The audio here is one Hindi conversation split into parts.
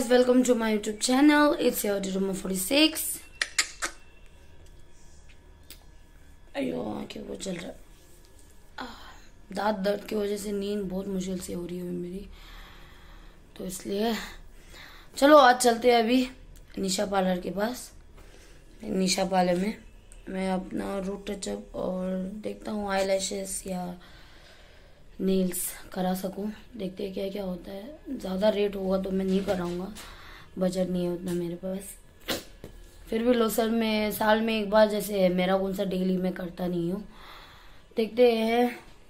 guys, welcome to my YouTube channel. It's your Roma 46. अयो आंखें को चल रहा, दांत दर्द की वजह से नींद बहुत मुश्किल से हो रही है मेरी, तो इसलिए चलो आज चलते हैं अभी निशा पार्लर के पास। निशा पार्लर में मैं अपना रूट टचअप और देखता हूँ आईलैशेस या नेल्स करा सकूं। देखते हैं क्या क्या होता है। ज़्यादा रेट होगा तो मैं नहीं कराऊंगा, बजट नहीं है उतना मेरे पास। फिर भी लोसर में साल में एक बार जैसे है, मेरा कौन सा डेली में करता नहीं हूँ। देखते हैं।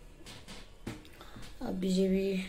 अब विजय भी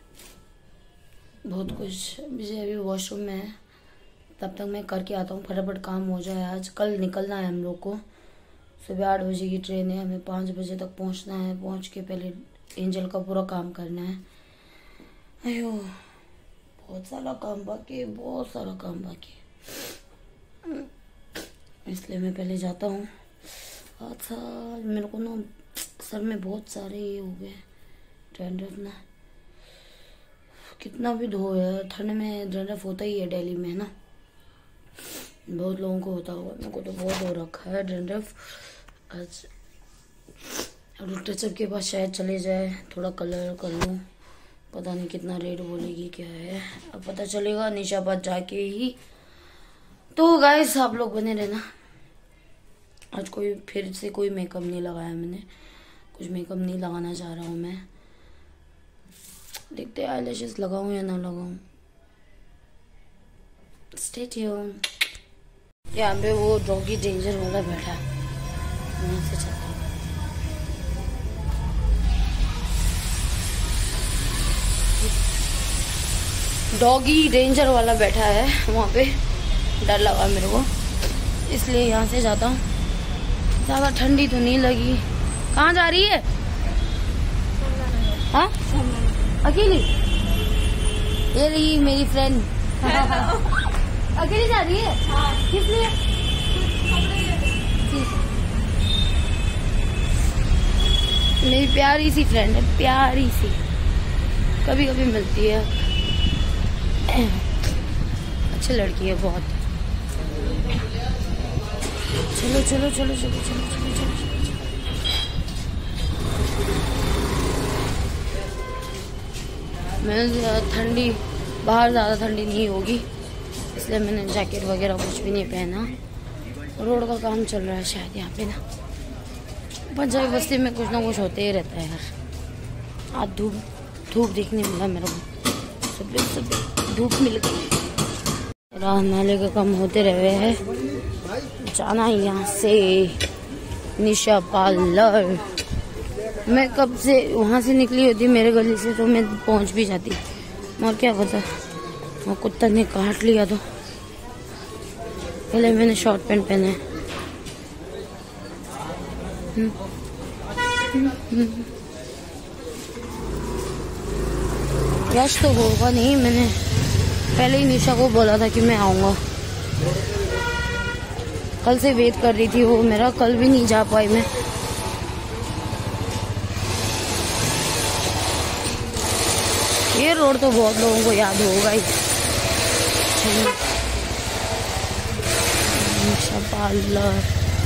बहुत कुछ, विजय अभी वॉशरूम में है, तब तक मैं करके आता हूँ। फटाफट काम हो जाए। आज कल निकलना है हम लोग को। सुबह 8 बजे की ट्रेन है, हमें 5 बजे तक पहुँचना है। पहुँच के पहले एंजल का पूरा काम करना है। अयो बहुत सारा काम बाकी है, बहुत सारा काम बाकी है, इसलिए मैं पहले जाता हूँ। अच्छा मेरे को ना सर में बहुत सारे ये हो गए डैंड्रफ ना। कितना भी धो है, ठंड में डैंड्रफ होता ही है दिल्ली में, है ना। बहुत लोगों को होता होगा, मेरे को तो बहुत हो रखा है डैंड्रफ। आज रूट टचअप के पास शायद चले जाए, थोड़ा कलर कर लूँ। पता नहीं कितना रेट बोलेगी, क्या है, अब पता चलेगा निशा पास जाके ही। तो गाइस आप लोग बने रहना। आज कोई फिर से कोई मेकअप नहीं लगाया मैंने, कुछ मेकअप नहीं लगाना चाह रहा हूँ मैं। देखते हैं आईलैशेस लगाऊं या ना लगाऊं। Stay tune. यहाँ पे वो डॉगी डेंजर वाला बैठा है, वहीं से चलता हूं। डॉगी डेंजर वाला बैठा है वहाँ पे, डर लगा मेरे को, इसलिए यहाँ से जाता हूँ। ज़्यादा ठंडी तो नहीं लगी। कहाँ जा रही है? हाँ अकेली? ये रही मेरी फ्रेंड। अकेली जा रही है? किस लिए? मेरी प्यारी सी फ्रेंड है, प्यारी सी, कभी कभी मिलती है। अच्छी लड़की है बहुत। चलो चलो चलो चलो चलो चलो चलो। मैं ठंडी, बाहर ज़्यादा ठंडी नहीं होगी, इसलिए मैंने जैकेट वगैरह कुछ भी नहीं पहना। रोड का काम चल रहा है शायद यहाँ पे ना। पंजाबी बस्ती में कुछ ना कुछ होते ही रहता है यार। आज धूप देखने मिला मेरे को, सुबह सुबह धूप मिल गई। राह नाले का काम होते रहे हैं। जाना है यहाँ से निशा पार्लर। मैं कब से वहाँ से निकली होती मेरे गली से तो मैं पहुँच भी जाती, और क्या पता वो कुत्ता ने काट लिया। तो पहले मैंने शॉर्ट पैंट पहना है। रश तो होगा नहीं, मैंने पहले ही निशा को बोला था कि मैं आऊँगा। कल से वेट कर रही थी वो मेरा, कल भी नहीं जा पाई मैं। ये रोड तो बहुत लोगों को याद होगा ही। निशा पार्लर।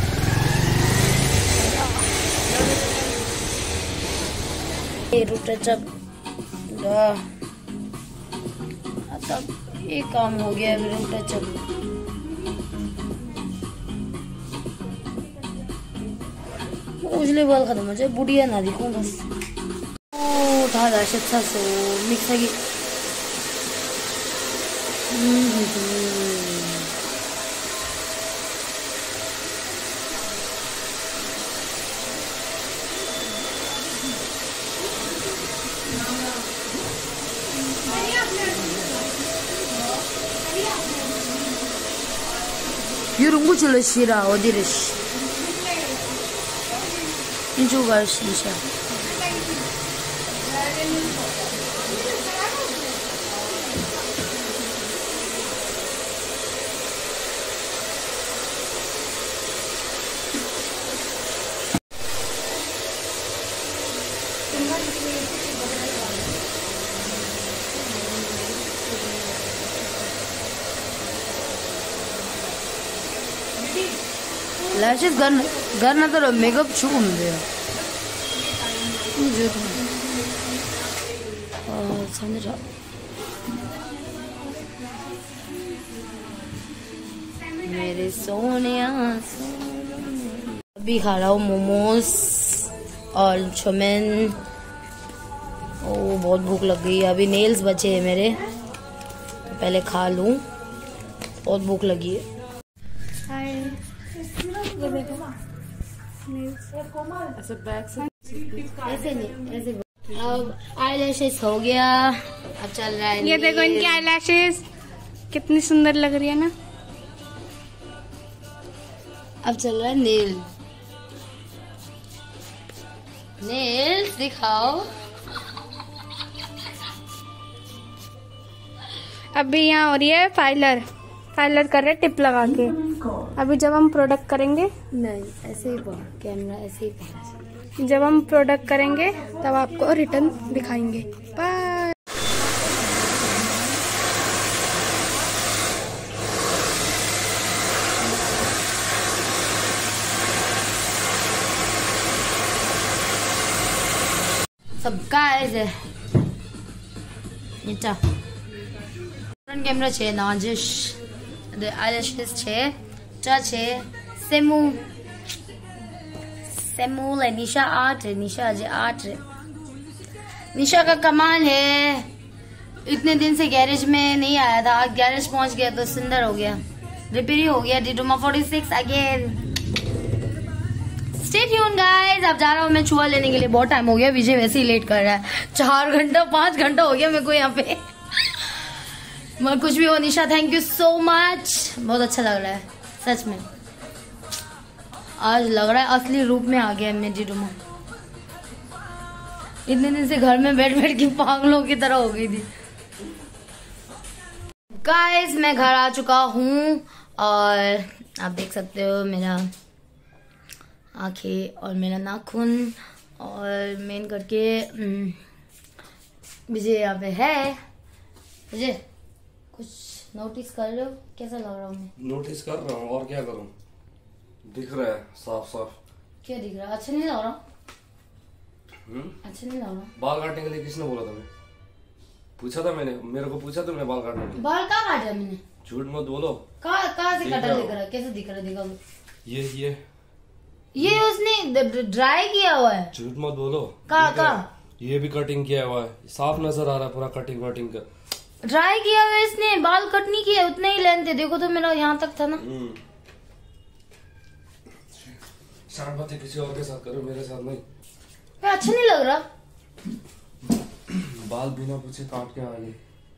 ये रूट टचअप तब ये काम हो गया है। रूट टचअप उजले बाल खत्म हो जाए, बुढ़िया ना दिखूं बस। ओ था अच्छा सो मिक्स है। Yurungu chula shira odirish. Inju garsh nisha. Lashes करना तो मेकअप छू मुझे समझा। मेरे सोनिया अभी खा रहा हूँ मोमोज और चाउमीन। ओ बहुत भूख लग गई है। अभी नेल्स बचे हैं मेरे, तो पहले खा लूं, बहुत भूख लगी है। ऐसे नहीं, ऐसे। अब आईलैशेस हो गया, अब चल रहा है। ये देखो इनकी आईलैशेस कितनी सुंदर लग रही है ना। अब चल रहा है नेल्स दिखाओ। अभी यहाँ हो रही है फाइलर कर रहे टिप लगा के। अभी जब हम प्रोडक्ट करेंगे, नहीं ऐसे ही कैमरा ऐसे ही पकड़। जब हम प्रोडक्ट करेंगे तब आपको रिटर्न दिखाएंगे। बाय। सबका ऐसे नीचा फ्रंट कैमरा છે નાજિશ આઈલેશेस છે चा છે सेमू निशा आर्ट है। निशा अजय आर्ट है। निशा का कमाल है, इतने दिन से गैरेज में नहीं आया था, आज गैरेज पहुंच गया तो सुंदर हो गया, रिपेयर ही हो गया। डिटोमा 46 अगेन। Stay tune guys. अब जा रहा हूँ मैं चूहा लेने के लिए, बहुत टाइम हो गया। विजय वैसे ही लेट कर रहा है, 4 घंटा 5 घंटा हो गया मेरे को यहाँ पे। मगर कुछ भी हो Nisha, thank you so much, बहुत अच्छा लग रहा है सच में। आज लग रहा है असली रूप में आ गया मेरी डुमा। इतने दिन से घर में बैठ बैठ के पागलों की तरह हो गई थी। गाइस मैं घर आ चुका हूँ और आप देख सकते हो मेरा आंखें और मेरा नाखून और मेन करके विजय यहाँ पे है। विजय कुछ नोटिस कर रहे हो? कैसा लग रहा हूँ मैं? नोटिस कर रहा हूँ और क्या करूँ, दिख रहा है साफ साफ। क्या दिख रहा है? अच्छा नहीं लग रहा? अच्छा नहीं लग रहा? बाल काटने के लिए किसने बोला तुम्हें? पूछा था मैंने, मेरे को पूछा तुमने बाल काटने के लिए? बाल कहाँ काटा मैंने? झूठ मत बोलो। कहाँ से काटा दिख रहा है? कैसे दिख रहा है? दिखा ये उसने ड्राई किया हुआ है। झूठ मत बोलो। कहाँ? ये भी कटिंग किया हुआ है, साफ नजर आ रहा है पूरा कटिंग वटिंग का। ड्राई किया हुआ है इसने, बाल कट नहीं किया, उतने ही लेंथ है। देखो तो मेरा यहाँ तक था ना। शांत बातें किसी और के साथ करो, मेरे साथ नहीं। अच्छा नहीं लग रहा? बाल बिना पूछे काट के आ गए।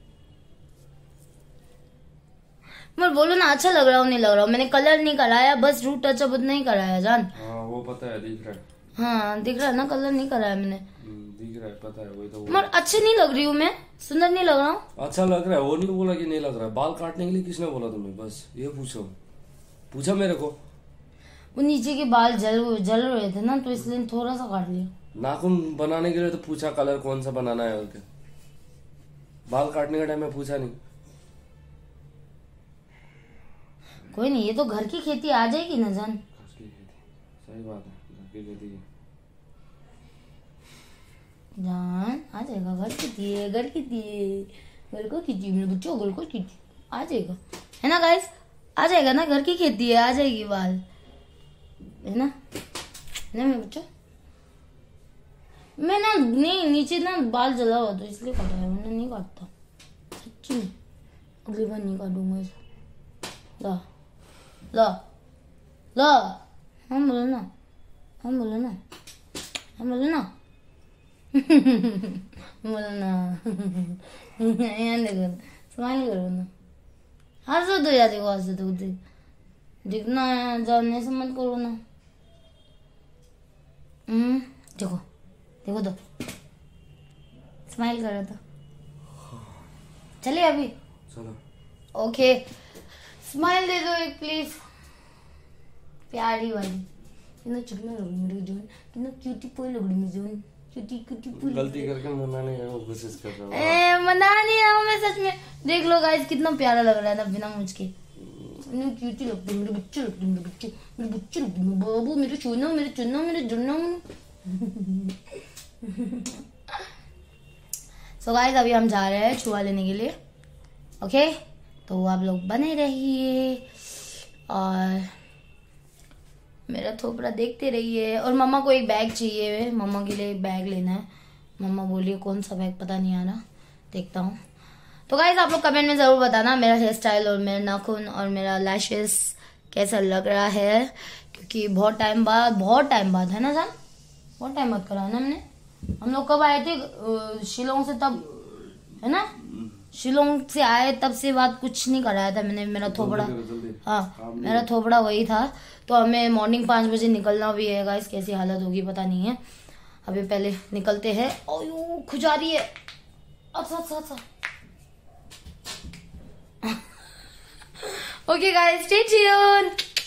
मैं बोलो ना, अच्छा लग रहा हूँ नहीं लग रहा हूँ? मैंने कलर नहीं कराया, बस रूट टचअप उतना ही कराया जान। हाँ वो पता है, दिख रहा है। हाँ दिख रहा है ना, कलर नहीं कराया मैंने। दिख रहा है, पता है वही तो। मगर अच्छी नहीं लग रही हूँ मैं? सुंदर नहीं लग रहा हूँ? अच्छा लग रहा है, वो नहीं बोला कि नहीं लग रहा है। बाल काटने के लिए किसने बोला तुम्हें? बस ये पूछा मेरे को। वो नीचे के बाल जल रहे थे ना, तो इसलिए थोड़ा सा काट लिया। नाखून बनाने के लिए तो पूछा कलर कौन सा बनाना है, और बाल काटने का टाइम में पूछा नहीं। कोई नहीं, ये तो घर की खेती आ जाएगी ना जान। सही बात है, घर की खेती जान आ जाएगा। घर खेती है, घर खेती है, घर को खेती मेरे बच्चों, घर को खेती आ जाएगा, है ना गाइस? आ जाएगा ना, घर की खेती है, आ जाएगी बाल, है ना? नहीं मेरे बच्चों, मैं ना नहीं नीचे ना बाल जला हुआ तो इसलिए काटा है, मैंने नहीं काटता सच्ची में। अगली बार नहीं काटूंगा इसे। ला ला ला, हम बोलो ना, हम बोलो ना, हम बोलो ना, बोलो ना। यहाँ देखो, स्माइल करो ना, हंसो तो या देखो, हंसो तो दिखना है, जानने से मत करो ना। देखो देखो तो स्माइल कर रहा था। चलिए अभी चलो। ओके स्माइल दे दो एक प्लीज, प्यारी वाली। कितना चिकना लग रही मेरी जोन, कितना क्यूटीफुल लग रही मेरी जोन, क्यूटीफुल। गलती करके मनाने की कोशिश कर रहा हूँ। मना नहीं रहा हूँ मैं सच में। देख लो गाइस कितना प्यारा लग रहा है ना बिना मुझ के। इतनी क्यूटी लगती है, मेरे बच्चे लगते हैं, मेरे बच्चे लगते हैं, बाबू मेरे चुनो, मेरे चुनो, मेरे जुन्नो। सो गाइस अभी हम जा रहे हैं छुआ लेने के लिए, ओके? तो आप लोग बने रहिए और मेरा थोपड़ा देखते रहिए। और मम्मा को एक बैग चाहिए, मम्मा के लिए एक बैग लेना है। मम्मा बोलिए कौन सा बैग पता नहीं आ रहा, देखता हूँ। तो गाइस आप लोग कमेंट में जरूर बताना मेरा हेयर स्टाइल और मेरा नाखून और मेरा लैशेस कैसा लग रहा है, क्योंकि बहुत टाइम बाद है ना जान, बहुत टाइम बाद करा है ना हमने। हम लोग कब आए थे शिलोंग से, तब है ना, शिलोंग से आए तब से बात कुछ नहीं कराया था मैंने। मेरा थोपड़ा, हाँ मेरा थोपड़ा वही था। तो हमें मॉर्निंग 5 बजे निकलना भी है गाइस, कैसी हालत होगी पता नहीं है। अभी पहले निकलते हैं। ओयो खुजा रही है, अच्छा। Okay guys stay tune.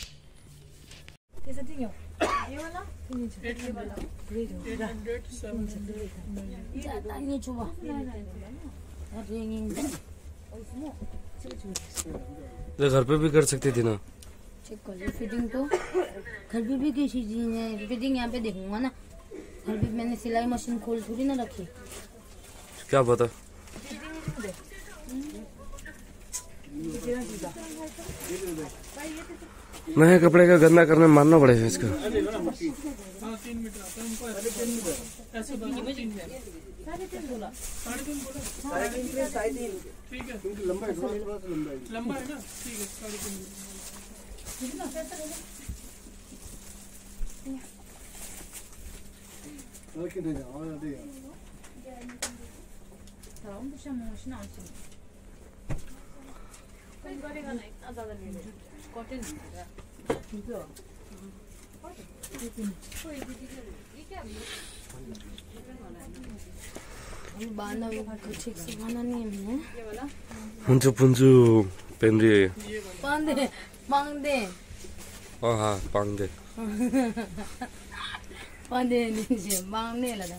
तो घर पे भी कर सकती थी ना। चेक कर लो फिटिंग, तो घर पे भी कैसी चीज है, फिटिंग यहाँ पे देखूंगा ना। घर पे मैंने सिलाई मशीन खोल थोड़ी ना रखी, क्या पता। नए कपड़े का गंदा करने मानना पड़ेगा इसका। बांधना ठीक से बांधा नहीं है मैंने। पुंजू पहन रही है। बांधे नीचे बांधने लगा।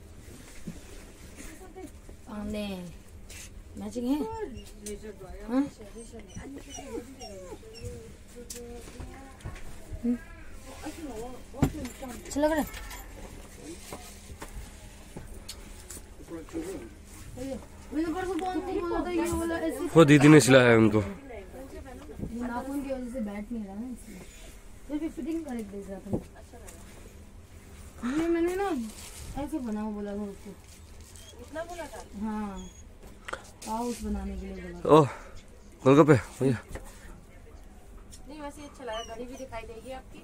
बांधे मैचिंग है। हाँ? अच्छा लग रहा है। वो दीदी ने सिलाया है उनको। नाखून की वजह से बैठ नहीं रहा ना, इसलिए तो भी फिटिंग कर दे रहा था। ये मैंने ना ऐसे बनाओ बोला था उसको, इतना बोला था। हाँ पाउच बनाने के लिए बोला। ओह गोलगप्पे भैया। नहीं वैसे अच्छा लगा, घड़ी भी दिखाई देगी आपकी।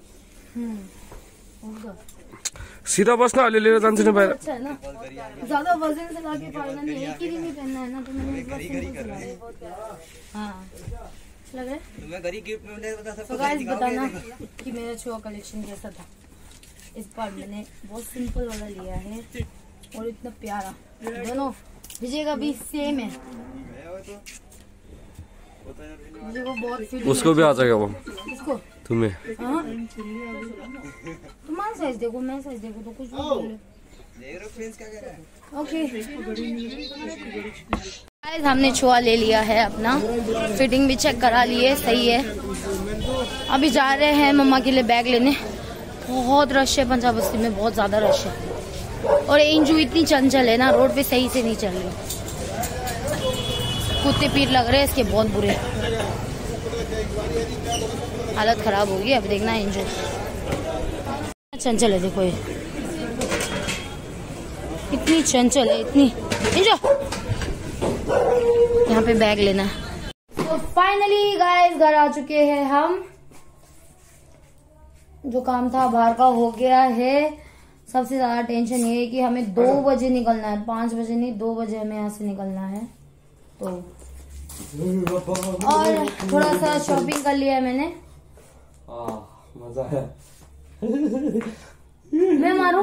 सीधा बस ना ले ले जान से बाहर। अच्छा है ना, ज्यादा वजन से लाके पालना नहीं, एक ही दिन ही पहनना है ना, तो मैंने इस बार सिंपल सिला है। हाँ लग रहा है। तुम्हें घड़ी गिफ्ट में मिलेगा तो तो सबको गाइस बताना कि मेरा छुआ कलेक्शन कैसा था। इस बार मैंने बहुत सिंपल वाला लिया है और इतना प्यारा, दोनों विजय का भी सेम है। मुझे वो बहुत फील, उसको भी आ जाएगा वो। इसको तुम्हें हाँ तुम्हारा साइज देखो, मैं साइज देखो तो कुछ भी बोले। देख रहे फ्रेंड्स क्या कह रहा है। ओके गाइस हमने छुआ ले लिया है अपना, फिटिंग भी चेक करा लिए, सही है। अभी जा रहे हैं मम्मा के लिए बैग लेने। बहुत रश है पंजाब बस्ती में, बहुत ज्यादा रश है। और एंजू इतनी चंचल है ना, रोड पे सही से नहीं चल रही, कुत्ते पीठ लग रहे हैं इसके बहुत बुरे, हालत खराब होगी। अब देखना एंजू चंचल है, देखो ये इतनी चंचल है, इतनी। एंजू यहाँ पे बैग लेना है। तो फाइनली गाइस घर आ चुके हैं हम, जो काम था बाहर का हो गया है। सबसे ज्यादा टेंशन ये है कि हमें 2 बजे निकलना है, 5 बजे नहीं 2 बजे हमें यहाँ से निकलना है। तो और थोड़ा सा शॉपिंग कर लिया है मैंने। मजा है। मैं मारूं?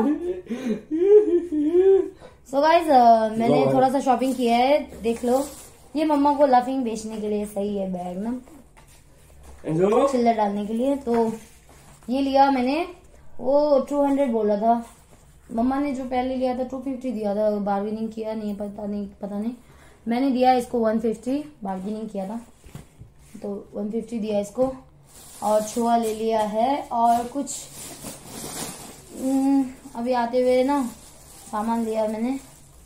सो गाइस मैंने थोड़ा सा शॉपिंग किया है, देख लो। ये मम्मा को लाफिंग बेचने के लिए सही है बैग ना, चिल्लर डालने के लिए। तो ये लिया मैंने, वो 200 बोला था, मम्मा ने जो पहले लिया था 250 दिया था, बार्गेनिंग किया नहीं, पता नहीं मैंने दिया इसको 150, बार्गेनिंग किया था। तो 150 दिया इसको। और छुआ ले लिया है। और कुछ अभी आते हुए ना सामान लिया मैंने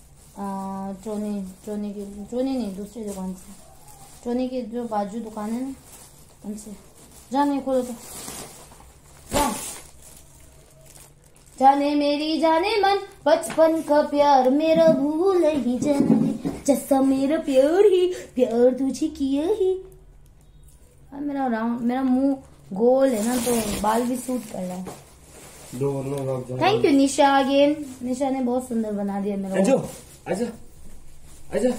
ट्रोनी नहीं, दूसरी दुकान से, ट्रोनी की जो बाजू दुकान है ना उनसे। जाने खोलो तो जाने मेरी जाने मन, बचपन का प्यार मेरा भूल ही जाने, जैसा मेरा प्यार तुझे किया ही। मेरा मुंह गोल है ना तो बाल भी सूट कर रहा है। Thank you Nisha again. Nisha ने बहुत सुंदर बना दिया मेरा। आजा आजा।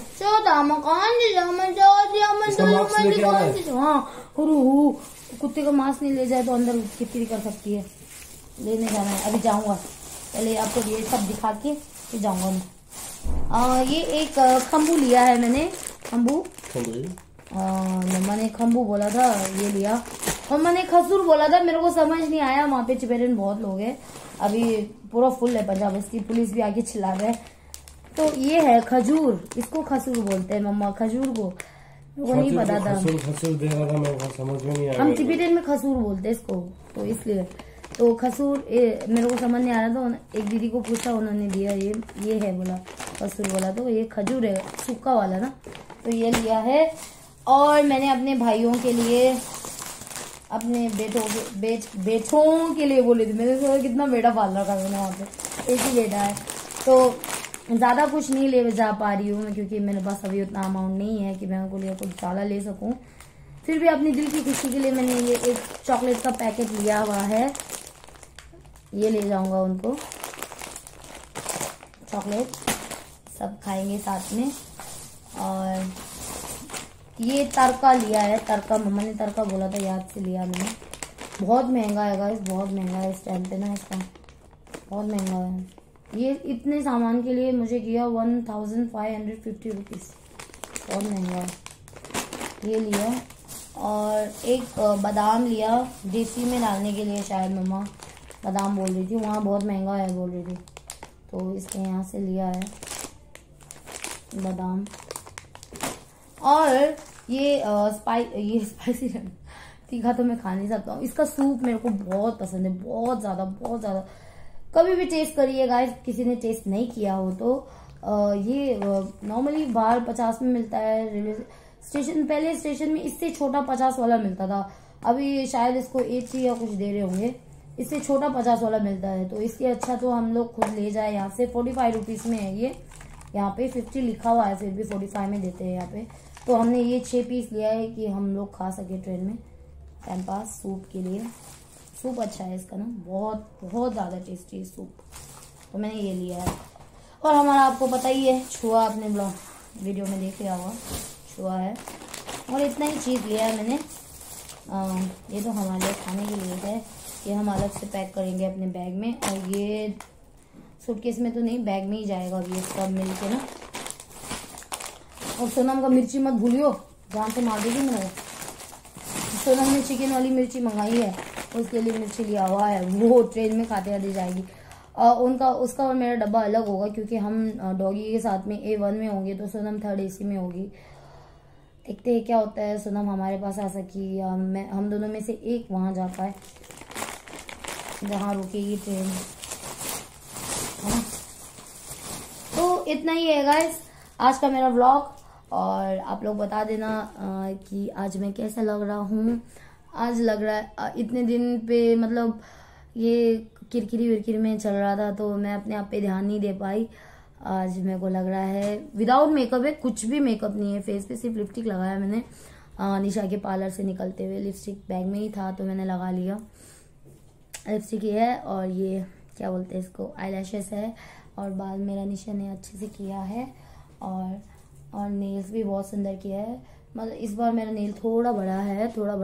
हाँ कुत्ते का मांस नहीं ले जाए तो अंदर कितनी कर सकती है। लेने जाना है, अभी जाऊंगा। पहले आपको ये सब दिखा के फिर जाऊंगा मैं। ये एक खम्बू लिया है मैंने। खम्बू मैंने खम्बू बोला था, ये लिया। और मैंने खसूर बोला था, मेरे को समझ नहीं आया। वहाँ पे चिपेरन बहुत लोग हैं, अभी पूरा फुल है पंजाब बस्ती, पुलिस भी आगे चिल्ला रहे। तो ये है खजूर, इसको खसूर बोलते हैं मम्मा, खजूर को मेरे को नहीं पता था। खसूर दे रहा था, मेरे को समझ में नहीं आया। हम चिपेरन में खसूर बोलते हैं इसको, तो इसलिए तो खसूर मेरे को समझ नहीं आ रहा था। एक दीदी को पूछा, उन्होंने दिया ये है बोला, खसूर बोला। तो ये खजूर है, सूखा वाला ना, तो ये लिया है। और मैंने अपने भाइयों के लिए, अपने बेटों के लिए बोली थी। मैंने सोचा कितना बेटा पाल रखा है मैंने वहाँ पे, एक ही बेटा है। तो ज्यादा कुछ नहीं ले जा पा रही हूँ मैं, क्योंकि मेरे पास अभी उतना अमाउंट नहीं है कि मैं उनको लिए कुछ ज्यादा ले सकूं। फिर भी अपनी दिल की खुशी के लिए मैंने ये एक चॉकलेट का पैकेट लिया हुआ है, ये ले जाऊंगा उनको। चॉकलेट सब खाएंगे साथ में। और ये तड़का लिया है, तड़का मम्मा ने तड़का बोला था, याद से लिया मैंने। बहुत महंगा है गाइस, बहुत महंगा है इस टाइम पे ना, इसका बहुत महंगा है। ये इतने सामान के लिए मुझे किया 1550 रुपीज, बहुत महंगा है। ये लिया। और एक बादाम लिया, देसी में डालने के लिए, शायद मम्मा बादाम बोल रही थी, वहाँ बहुत महंगा है बोल रही थी, तो इसके यहाँ से लिया है बादाम। और ये स्पाइसी तीखा तो मैं खा नहीं सकता हूँ। इसका सूप मेरे को बहुत पसंद है, बहुत ज्यादा। कभी भी टेस्ट करिए गाइस, किसी ने टेस्ट नहीं किया हो तो। ये नॉर्मली बाहर 50 में मिलता है रेलवे स्टेशन। पहले स्टेशन में इससे छोटा 50 वाला मिलता था, अभी शायद इसको 80 या कुछ दे रहे होंगे। इससे छोटा 50 वाला मिलता है, तो इससे अच्छा तो हम लोग खुद ले जाए। यहाँ से 45 रुपीज में है ये, यहाँ पे 50 लिखा हुआ है, फिर भी 45 में देते हैं यहाँ पे। तो हमने ये 6 पीस लिया है कि हम लोग खा सके ट्रेन में टाइम पास। सूप के लिए, सूप अच्छा है इसका ना, बहुत ज्यादा टेस्टी है सूप, तो मैंने ये लिया है। और हमारा आपको पता ही है, छुआ, आपने ब्लॉग वीडियो में देख लिया होगा, छुआ है। और इतना ही चीज लिया है मैंने। ये तो हमारे लिए खाने के लिए है, ये हम अलग से पैक करेंगे अपने बैग में। और ये सूटकेस में तो नहीं, बैग में ही जाएगा अभी ये सब मिल के ना। और सोनम का मिर्ची मत भूलियो, जान से मार देगी मेरा। सोनम ने चिकन वाली मिर्ची मंगाई है, उसके लिए मिर्ची लिया हुआ है, वो ट्रेन में खाते खाते जाएगी। उसका और मेरा डब्बा अलग होगा, क्योंकि हम डॉगी के साथ में A1 में होंगे, तो सोनम 3rd AC में होगी। देखते हैं क्या होता है, सोनम हमारे पास आ सकी या हम दोनों में से एक वहां जा पाए जहाँ रुकेगी ट्रेन, है ना। तो इतना ही है गाइस आज का मेरा व्लॉग। और आप लोग बता देना कि आज मैं कैसा लग रहा हूँ। आज लग रहा है इतने दिन पे, मतलब ये किरकिरी विरकिरी में चल रहा था, तो मैं अपने आप पे ध्यान नहीं दे पाई। आज मेरे को लग रहा है विदाउट मेकअप है, कुछ भी मेकअप नहीं है, फेस पे सिर्फ लिपस्टिक लगाया मैंने। निशा के पार्लर से निकलते हुए लिपस्टिक बैग में ही था, तो मैंने लगा लिया। लिपस्टिक ये है, और ये क्या बोलते हैं इसको, आईलैशेस है। और बाल मेरा निशा ने अच्छे से किया है, और नेल्स भी बहुत सुंदर किया है। मतलब इस बार मेरा नेल थोड़ा बड़ा हो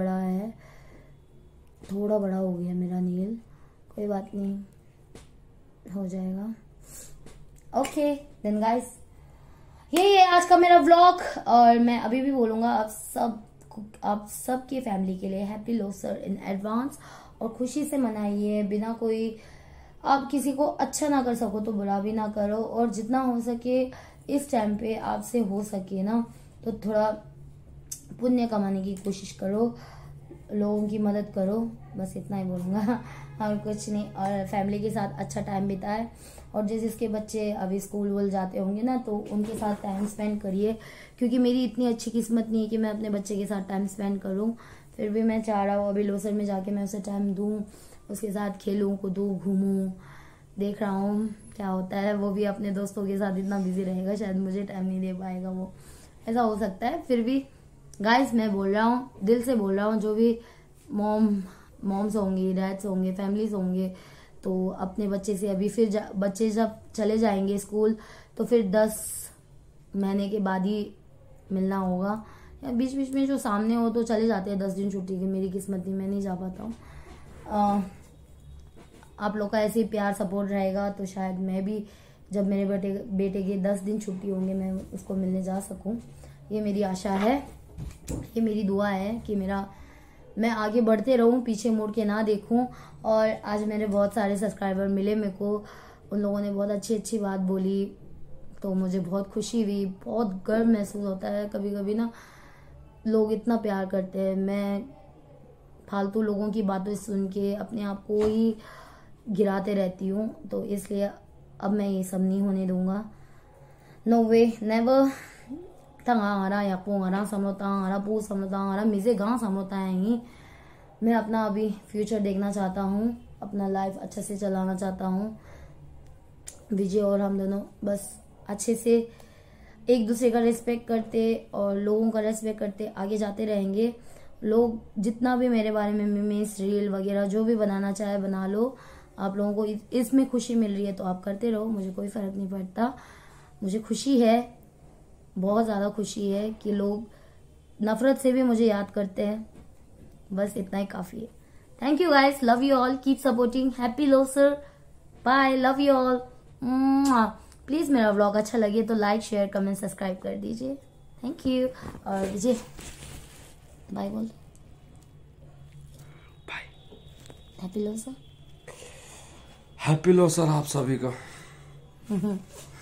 गया मेरा नेल, कोई बात नहीं, हो जाएगा। ओके देन गाइस, यही है आज का मेरा व्लॉग। और मैं अभी भी बोलूंगा आप सबकी फैमिली के लिए हैप्पी लोसर इन एडवांस, और खुशी से मनाइए, बिना कोई, आप किसी को अच्छा ना कर सको तो बुरा भी ना करो। और जितना हो सके इस टाइम पे आपसे हो सके ना, तो थोड़ा पुण्य कमाने की कोशिश करो, लोगों की मदद करो, बस इतना ही बोलूँगा और कुछ नहीं। और फैमिली के साथ अच्छा टाइम बिताए, और जैसे जिसके बच्चे अभी स्कूल वूल जाते होंगे ना, तो उनके साथ टाइम स्पेंड करिए, क्योंकि मेरी इतनी अच्छी किस्मत नहीं है कि मैं अपने बच्चे के साथ टाइम स्पेंड करूँ। फिर भी मैं चाह रहा हूँ अभी लोसर में जाके मैं उसे टाइम दूँ, उसके साथ खेलूँ कूदूँ घूमूँ। देख रहा हूँ क्या होता है। वो भी अपने दोस्तों के साथ इतना बिजी रहेगा, शायद मुझे टाइम नहीं दे पाएगा, वो ऐसा हो सकता है। फिर भी गाइस मैं बोल रहा हूँ, दिल से बोल रहा हूँ, जो भी मॉम्स होंगी, डैड्स होंगे, फैमिलीज होंगे, तो अपने बच्चे से अभी फिर बच्चे जब चले जाएंगे स्कूल, तो फिर 10 महीने के बाद ही मिलना होगा, या बीच बीच में जो सामने हो तो चले जाते हैं 10 दिन छुट्टी के। मेरी किस्मत नहीं, मैं नहीं जा पाता हूँ। आप लोग का ऐसे ही प्यार सपोर्ट रहेगा तो शायद मैं भी जब मेरे बेटे के 10 दिन छुट्टी होंगे मैं उसको मिलने जा सकूं। ये मेरी आशा है, ये मेरी दुआ है कि मैं आगे बढ़ते रहूं, पीछे मुड़ के ना देखूं। और आज मेरे बहुत सारे सब्सक्राइबर मिले मेरे को, उन लोगों ने बहुत अच्छी अच्छी बात बोली, तो मुझे बहुत खुशी हुई, बहुत गर्व महसूस होता है। कभी कभी ना लोग इतना प्यार करते हैं, मैं फालतू लोगों की बातें सुन के अपने आप को ही गिराते रहती हूँ, तो इसलिए अब मैं ये सब नहीं होने दूंगा। नो वे नेवर। तंगा या पोंगा समलोता पू समलोता मिसे गाँव समलोता है। मैं अपना अभी फ्यूचर देखना चाहता हूँ, अपना लाइफ अच्छे से चलाना चाहता हूँ। विजय और हम दोनों बस अच्छे से एक दूसरे का रिस्पेक्ट करते और लोगों का रिस्पेक्ट करते आगे जाते रहेंगे। लोग जितना भी मेरे बारे में मीम्स, रील वगैरह जो भी बनाना चाहे बना लो। आप लोगों को इसमें खुशी मिल रही है तो आप करते रहो, मुझे कोई फर्क नहीं पड़ता। मुझे खुशी है, बहुत ज्यादा खुशी है कि लोग नफरत से भी मुझे याद करते हैं। बस इतना ही काफी है। Thank you guys, love you all, keep supporting, happy Losar, bye, love you all. Please मेरा व्लॉग अच्छा लगे तो लाइक, शेयर, कमेंट, सब्सक्राइब कर दीजिए। Thank you. और विजय बाय बोल, bye, happy Losar. Happy Losar आप सभी का।